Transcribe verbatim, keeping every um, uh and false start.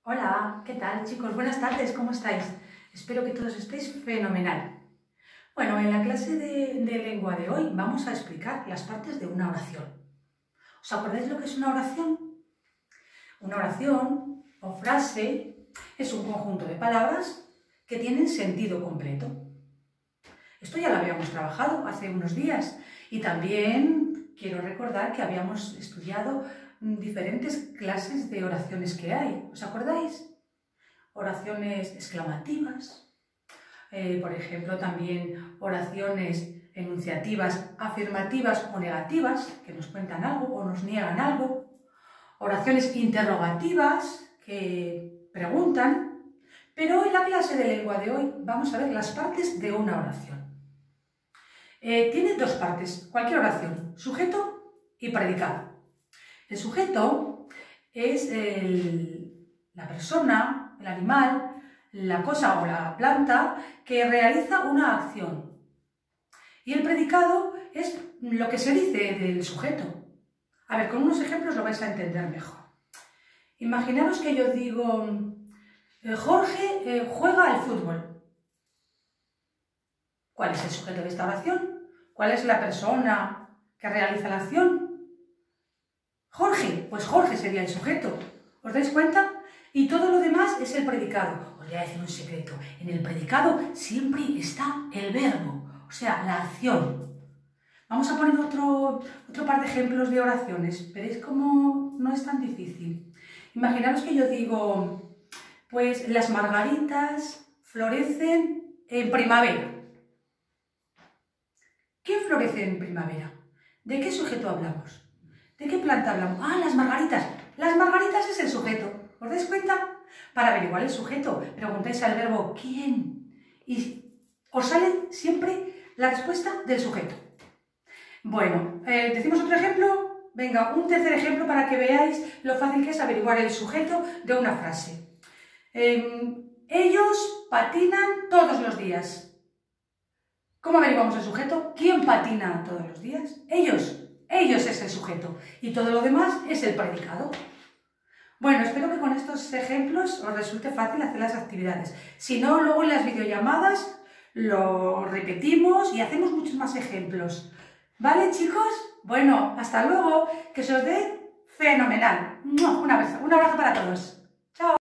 Hola, ¿qué tal chicos? Buenas tardes, ¿cómo estáis? Espero que todos estéis fenomenal. Bueno, en la clase de, de lengua de hoy vamos a explicar las partes de una oración. ¿Os acordáis lo que es una oración? Una oración o frase es un conjunto de palabras que tienen sentido completo. Esto ya lo habíamos trabajado hace unos días y también quiero recordar que habíamos estudiado diferentes clases de oraciones que hay. ¿Os acordáis? Oraciones exclamativas, eh, por ejemplo, también oraciones enunciativas, afirmativas o negativas, que nos cuentan algo o nos niegan algo, oraciones interrogativas, que preguntan, pero en la clase de lengua de hoy vamos a ver las partes de una oración. Eh, tiene dos partes, cualquier oración, sujeto y predicado. El sujeto es el, la persona, el animal, la cosa o la planta que realiza una acción. Y el predicado es lo que se dice del sujeto. A ver, con unos ejemplos lo vais a entender mejor. Imaginaros que yo digo, Jorge eh, juega al fútbol. ¿Cuál es el sujeto de esta oración? ¿Cuál es la persona que realiza la acción? Jorge, pues Jorge sería el sujeto. ¿Os dais cuenta? Y todo lo demás es el predicado. Os voy a decir un secreto. En el predicado siempre está el verbo, o sea, la acción. Vamos a poner otro, otro par de ejemplos de oraciones. Veréis cómo no es tan difícil. Imaginaros que yo digo, pues las margaritas florecen en primavera. ¿Qué florece en primavera? ¿De qué sujeto hablamos? ¿De qué planta hablamos? Ah, las margaritas. Las margaritas es el sujeto. ¿Os dais cuenta? Para averiguar el sujeto, preguntáis al verbo ¿quién? Y os sale siempre la respuesta del sujeto. Bueno, eh, ¿decimos otro ejemplo? Venga, un tercer ejemplo para que veáis lo fácil que es averiguar el sujeto de una frase. Eh, ellos patinan todos los días. ¿Cómo averiguamos el sujeto? ¿Quién patina todos los días? Ellos. Ellos es el sujeto. Y todo lo demás es el predicado. Bueno, espero que con estos ejemplos os resulte fácil hacer las actividades. Si no, luego en las videollamadas lo repetimos y hacemos muchos más ejemplos. ¿Vale, chicos? Bueno, hasta luego. Que se os dé fenomenal. Un abrazo, un abrazo para todos.